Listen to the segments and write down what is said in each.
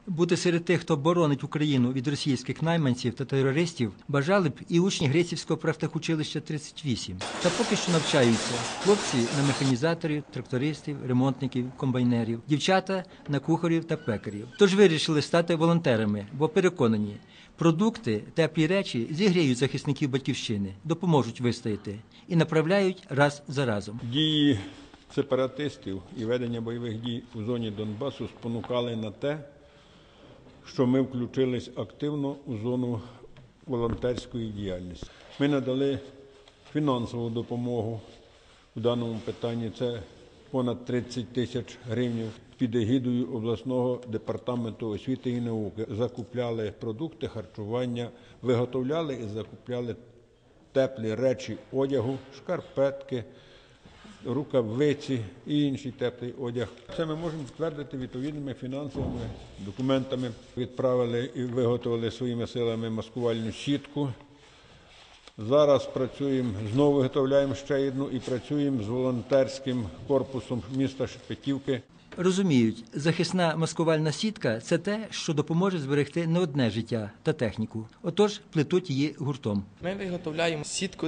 Бути серед тих, хто боронить Україну від російських найманців та терористів, бажали б і учні Грицівського профтехучилища 38. Та поки що навчаються хлопці на механізаторів, трактористів, ремонтників, комбайнерів, дівчата на кухарів та пекарів. Тож вирішили стати волонтерами, бо переконані, продукти, теплі речі зігріють захисників Батьківщини, допоможуть вистояти і направляють раз за разом. Дії сепаратистів і ведення бойових дій у зоні Донбасу спонукали на те, що ми включились активно у зону волонтерської діяльності. Ми надали фінансову допомогу у даному питанні. Це понад 30 тисяч гривень під егідою обласного департаменту освіти і науки. Закупляли продукти харчування, виготовляли і закупляли теплі речі одягу, шкарпетки, рукавиці і інший теплий одяг. Це ми можемо підтвердити відповідними фінансовими документами. Відправили і виготовили своїми силами маскувальну сітку. Зараз працюємо, знову виготовляємо ще одну і працюємо з волонтерським корпусом міста Шепетівки. Розуміють, захисна маскувальна сітка – це те, що допоможе зберегти не одне життя та техніку. Отож, плетуть її гуртом. Ми виготовляємо сітку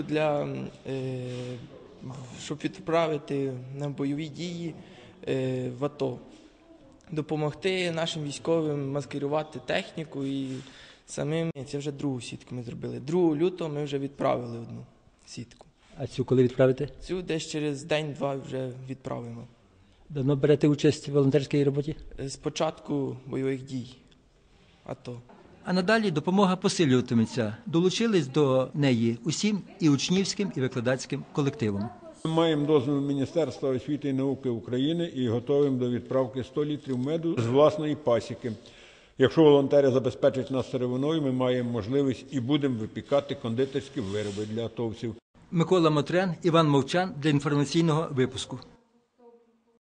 щоб відправити на бойові дії в АТО. Допомогти нашим військовим маскирувати техніку і самим. Це вже другу сітку ми зробили. 2 лютого ми вже відправили одну сітку. А цю коли відправите? Цю десь через день-два вже відправимо. Давно берете участь в волонтерській роботі? З початку бойових дій АТО. А надалі допомога посилюватиметься. Долучились до неї усім і учнівським, і викладацьким колективом. Ми маємо дозвіл Міністерства освіти і науки України і готуємо до відправки 100 літрів меду з власної пасіки. Якщо волонтери забезпечать нас сировиною, ми маємо можливість і будемо випікати кондитерські вироби для атовців. Микола Мотрян, Іван Мовчан для інформаційного випуску.